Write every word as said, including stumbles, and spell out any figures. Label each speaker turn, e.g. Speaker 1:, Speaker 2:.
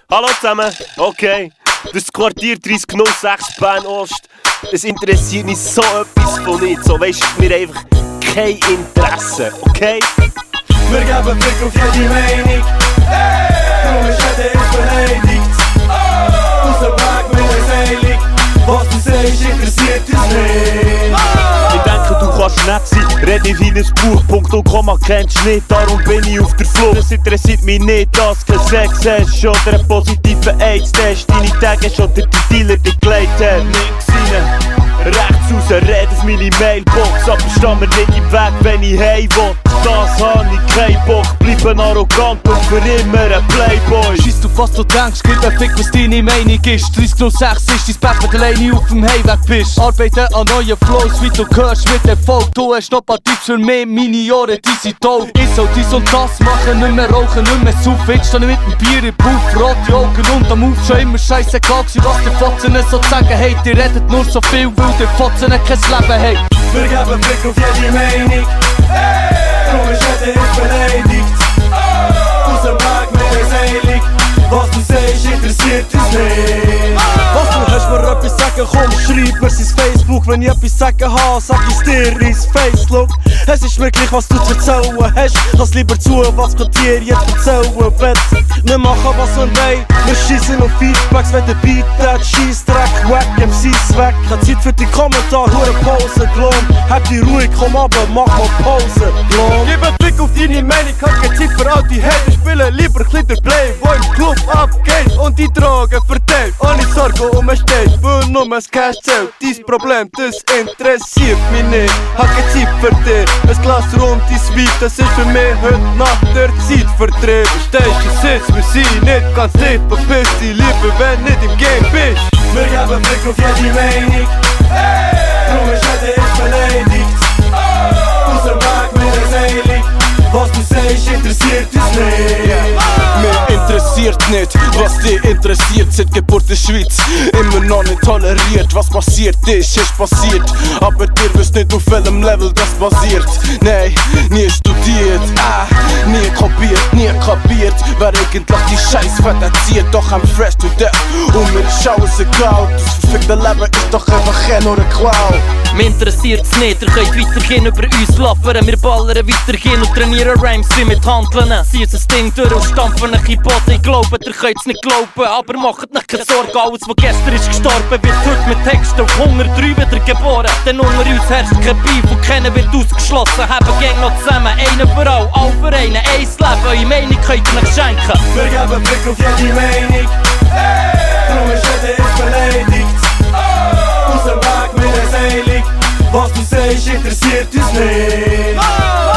Speaker 1: Hallo zusammen, okay. Das ist das Quartier dreißig null sechs Bern Ost. Es interessiert mich so etwas von nicht. So, weißt du, mir einfach kein Interesse, okay?
Speaker 2: Wir geben Blick auf jede Meinung. Darum ist jeder ist beleidigt. Aus dem Weg mit uns eilig. Was du sagst, interessiert uns nicht.
Speaker 1: Ich denke, du kannst nett sein, rede wie ein Buch, Punkt und Komma kennst du nicht, darum bin ich auf der Flucht. Es interessiert mich nicht, dass du kein Sex hast oder einen positiven AIDS-Test. Deine Tage hast oder der Dealer dich gelegt hat. Links rein, rechts raus, red auf meine Mailbox, aber steh mir nicht im Weg, wenn ich heim will. Das hab ich keinen Bock, bleiben arrogant und für immer ein Playboy.
Speaker 3: Scheiss auf was du denkst, gib ein Fick, was deine Meinung ist. dreißig null sechs ist dein Bett, wenn du alleine auf dem Heimweg bist. Arbeiten an neuen Flows, wie du hörst mit Erfolg. Du hast noch ein paar Tipps für mich, meine Ohren, die sind taub. Ich soll dies und das machen, nicht mehr rauchen, nicht mehr saufen. Jetzt steh ich mit dem Bier im Puff, rote Augen und am Auf. Schon immer scheissegal gewesen, was die Fotzen so sagen. Hey, die redet nur so viel, weil die Fotzen kein Leben haben.
Speaker 2: Wir geben Blick auf jede Meinung. Darum ist jeder ist beleidigt. Aus dem Weg mit uns eilig. Was du sagst, interessiert uns nicht. Was du hast mir etwas sagen, komm, schreib mir's ins Facebook. Wenn ich etwas sagen habe, sag ich's dir ins Face. Look, es ist mir gleich, was du zu erzählen hast. Lass lieber zu, was kann dir jetzt erzählen. Wir machen, was wir wollen. Wir schiessen auf Feedbacks, wenn der Beat hat, Scheissdreck, wack, M Cs weg. Keine Zeit für die Kommentare, hure Pause, Glom. Hab die ruhig, komm aber, mach mal Pause, Glom. Gib einen Blick auf deine Meinung, hab keine Zeit für all die Hater. Spielen lieber Klitterplay, wo im Club abgeht und die Drogen verteilt. Ohne Sorge um ein Stein, weil nur das Cash zählt. Dein Problem, das interessiert mich nicht. Hab keine Zeit für dich, ein Glas rund dein Wein, das ist für mich heute Nacht der Zeitvertreib. Stehst du, sitzt, wir sind nicht ganz dicht, verpiss dich lieber, wenn nicht im Game bist. Wir geben Blick auf jede Meinung. Darum ist jeder ist beleidigt. Aus dem Weg mit uns eilig. Was du sagst, interessiert uns nicht.
Speaker 3: Mir interessiert nicht, was dich interessiert. Seit Geburt in der Schweiz immer noch nicht toleriert. Was passiert ist, ist passiert. Aber dir wisst nicht, auf welchem Level das basiert. Nein, nie studiert, ah, nie kopiert, nie kapiert. Wer eigentlich die Scheiß erzieht, doch I'm fresh to death. Und mir ist alles egal. Das verfickte Leben ist doch einfach kein oder Clown.
Speaker 4: Mich interessiert's nicht, ihr könnt weitergehen über uns lappern. Wir ballern weitergehen und trainieren Rhymes wie mit Handeln. Sie uns ein Ding durch und stampfen ein bisschen Boden. Ich glaube, ihr könnt's nicht glauben, aber macht nicht keine Sorge. Alles, was gestern ist gestorben, wird heute mit Texten auf Hunger drei wieder geboren. Denn unter uns herrscht kein Beef und keiner wird ausgeschlossen. Haben Gang noch zusammen, einen für all, all für einen, eins Leben. Eure Meinung könnt ihr nicht schenken.
Speaker 2: Wir geben Blick auf jede Meinung. Darum ist jeder ist beleidigt. Aus dem Weg mit uns eilig. Was du sagst, interessiert uns nicht.